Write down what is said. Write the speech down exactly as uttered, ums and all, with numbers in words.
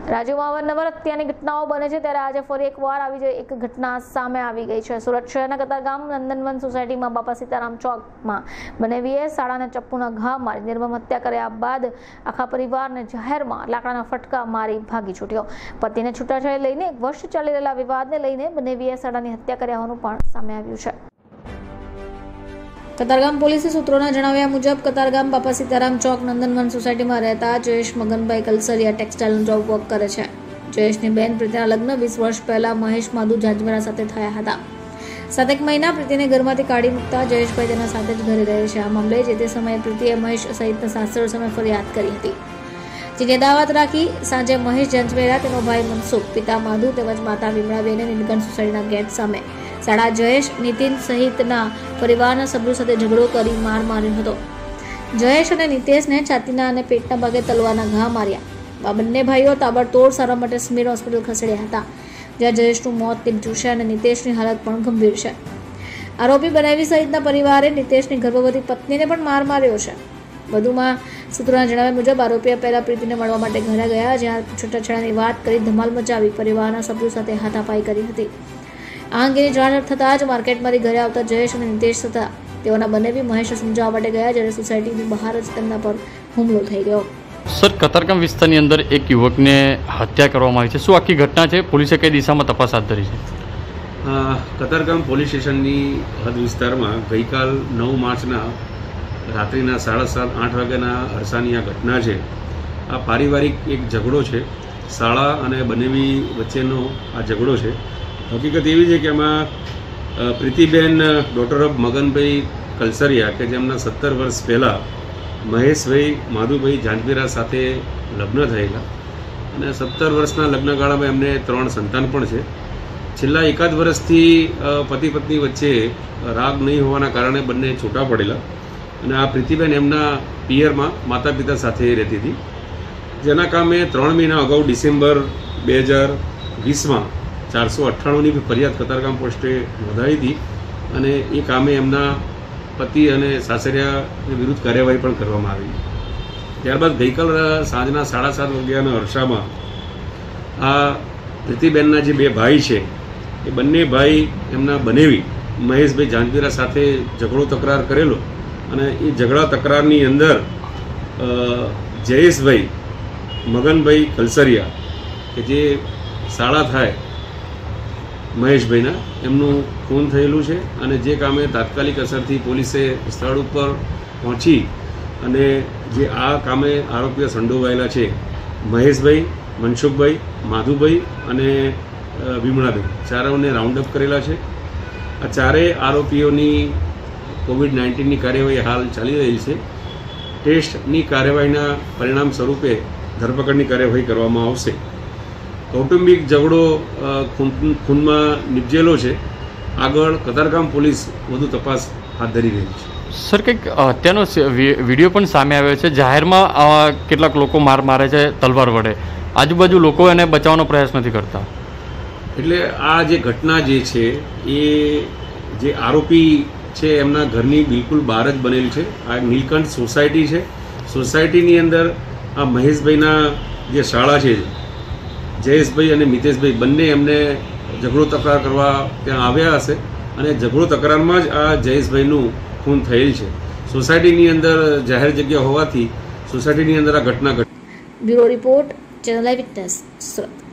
રાજ્યમાં અવારનવાર હત્યાની ઘટનાઓ બને છે ત્યારે આજે ફરી એકવાર આવી એક ઘટના સામે આવી ગઈ છે। સુરત શહેરના કતારગામ નંદનવન સોસાયટીમાં બાપા સીતારામ ચોકમાં બનેવીએ શાળાને ચપ્પુના ઘા મારી નિર્મમ હત્યા કર્યા બાદ આખા પરિવારને જાહેરમાં લાકડાના ફટકા મારી ભાગી છૂટ્યો। પતિને છૂટાછેડા લઈને એક વર્ષ ચાલી રહેલા વિવાદને લઈને બનેવીએ શાળાની હત્યા કર્યા હોવાનું પણ સામે આવ્યું છે। કતારગામ પોલીસ સૂત્રોના જણાવ્યા મુજબ કતારગામ બાપા સીતારામ ચોક નંદનવન સોસાયટીમાં રહેતા જયેશ મગનભાઈ કલસરિયા ટેક્સટાઇલનો જોબ વર્ક કરે છે। જયેશની બેન પ્રીતિના લગ્ન વીસ વર્ષ પહેલા મહેશ માધુ જાંજમેરા સાથે થયા હતા। સાતેક મહિના પ્રીતિને ઘરમાંથી કાઢી મૂકતા જયેશભાઈ તેના સાથે જ ઘરે રહે છે। આ મામલે જે તે સમયે પ્રીતિએ મહેશ સહિતના સાસર સામે ફરિયાદ કરી હતી, જેની દાવત રાખી સાંજે મહેશ જાંજમેરા, તેનો ભાઈ મનસુખ, પિતા માધુ તેમજ માતા વિમળાબેને નીલકંઠ સોસાયટીના ગેટ સામે શાળા જયેશ, નીતિન સહિતના પરિવારના સભ્યો સાથે ઝઘડો કરી માર માર્યો હતો। જયેશ અને નીતેશને છાતીના અને પેટના ભાગે તલવારના ઘા માર્યા। આ બંને ભાઈઓ તાબડતોડ સારવાર માટે સ્મીર હોસ્પિટલ ખસેડ્યા હતા, જ્યાં જયેશનું મોત નીપજ્યું છે અને નીતેશની હાલત પણ ગંભીર છે। આરોપી બનેવી સહિતના પરિવારે નીતેશની ગર્ભવતી પત્નીને પણ માર માર્યો છે। વધુમાં સૂત્રોના જણાવ્યા મુજબ આરોપીએ પહેલા પ્રીતિને મળવા માટે ઘરે ગયા, જ્યાં છૂટાછેડાની વાત કરી ધમાલ મચાવી પરિવારના સભ્યો સાથે હાથાપાઈ કરી હતી। આ અંગેની જાણ થતાં જ માર્કેટમાંથી ઘરે આવતા જયેશ અને નીતેશ હતા તેઓના બનેવી મહેશ સમજાવવા માટે ગયા, જ્યારે સોસાયટીની બહાર જ તેમના પર હુમલો થઈ ગયો। સર, કતારગામ વિસ્તારની અંદર એક યુવકને હત્યા કરવામાં આવી છે, શું આખી ઘટના છે? પોલીસે કઈ દિશામાં તપાસ હાથ ધરી છે? કતારગામ પોલીસ સ્ટેશનની હદ વિસ્તારમાં ગઈકાલ નવ માર્ચના રાત્રિના સાડા સાત આઠ વાગ્યાના અરસાની આ ઘટના છે। આ પારિવારિક એક ઝઘડો છે, શાળા અને બનેવી વચ્ચેનો આ ઝઘડો છે। હકીકત એવી છે કે એમાં પ્રીતિબેન ડોટર ઓફ મગનભાઈ કલસરિયા કે જેમના સત્તર વર્ષ પહેલાં મહેશભાઈ માધુભાઈ જાંજમેરા સાથે લગ્ન થયેલા અને સત્તર વર્ષના લગ્નગાળામાં એમને ત્રણ સંતાન પણ છે। છેલ્લા એકાદ વર્ષથી પતિ પત્ની વચ્ચે રાગ નહીં હોવાના કારણે બંને છૂટા પડેલા અને આ પ્રીતિબેન એમના પિયરમાં માતા પિતા સાથે રહેતી હતી, જેના કામે ત્રણ મહિના અગાઉ ડિસેમ્બર બે હજાર વીસમાં ચારસો અઠ્ઠાણુંની ફરિયાદ કતારગામ પોસ્ટે નોંધાવી હતી અને એ કામે એમના પતિ અને સાસરિયા વિરુદ્ધ કાર્યવાહી પણ કરવામાં આવી। ત્યારબાદ ગઈકાલ સાંજના સાડા સાત વાગ્યાના અરસામાં આ પ્રીતિબેનના જે બે ભાઈ છે એ બંને ભાઈ એમના બનેવી મહેશભાઈ જાંજમેરા સાથે ઝઘડો તકરાર કરેલો અને એ ઝઘડા તકરારની અંદર જયેશભાઈ મગનભાઈ કલસરિયા કે જે શાળા થાય મહેશભાઈના એમનું ખૂન થયેલું છે અને જે કામે તાત્કાલિક અસરથી પોલીસે સ્થળ ઉપર પહોંચી અને જે આ કામે આરોપીઓ સંડોવાયેલા છે મહેશભાઈ, મનસુખભાઈ, માધુભાઈ અને વિમળાબેન ચારોને રાઉન્ડ અપ કરેલા છે। આ ચારેય આરોપીઓની કોવિડ નાઇન્ટીનની કાર્યવાહી હાલ ચાલી રહી છે। ટેસ્ટની કાર્યવાહીના પરિણામ સ્વરૂપે ધરપકડની કાર્યવાહી કરવામાં આવશે। કૌટુંબિક ઝઘડો ખૂનમાં નિપજેલો છે, આગળ કતારગામ પોલીસ વધુ તપાસ હાથ ધરી રહી છે। સર, કંઈક હત્યાનો વિડીયો પણ સામે આવ્યો છે, જાહેરમાં કેટલાક લોકો માર મારે છે તલવાર વડે, આજુબાજુ લોકો એને બચાવવાનો પ્રયાસ નથી કરતા। એટલે આ જે ઘટના જે છે એ જે આરોપી છે એમના ઘરની બિલકુલ બહાર જ બનેલી છે। આ નીલકંઠ સોસાયટી છે, સોસાયટીની અંદર આ મહેશભાઈના જે શાળા છે જયેશભાઈ અને મિતેશભાઈ બંને એમને ઝઘડો તકરાર કરવા ત્યાં આવ્યા હશે અને ઝઘડો તકરારમાં જ આ જયેશભાઈનું ખૂન થયેલ છે। સોસાયટીની અંદર જાહેર જગ્યા હોવાથી સોસાયટીની અંદર આ ઘટના ઘટી। Bureau report, channel eye witness, Surat.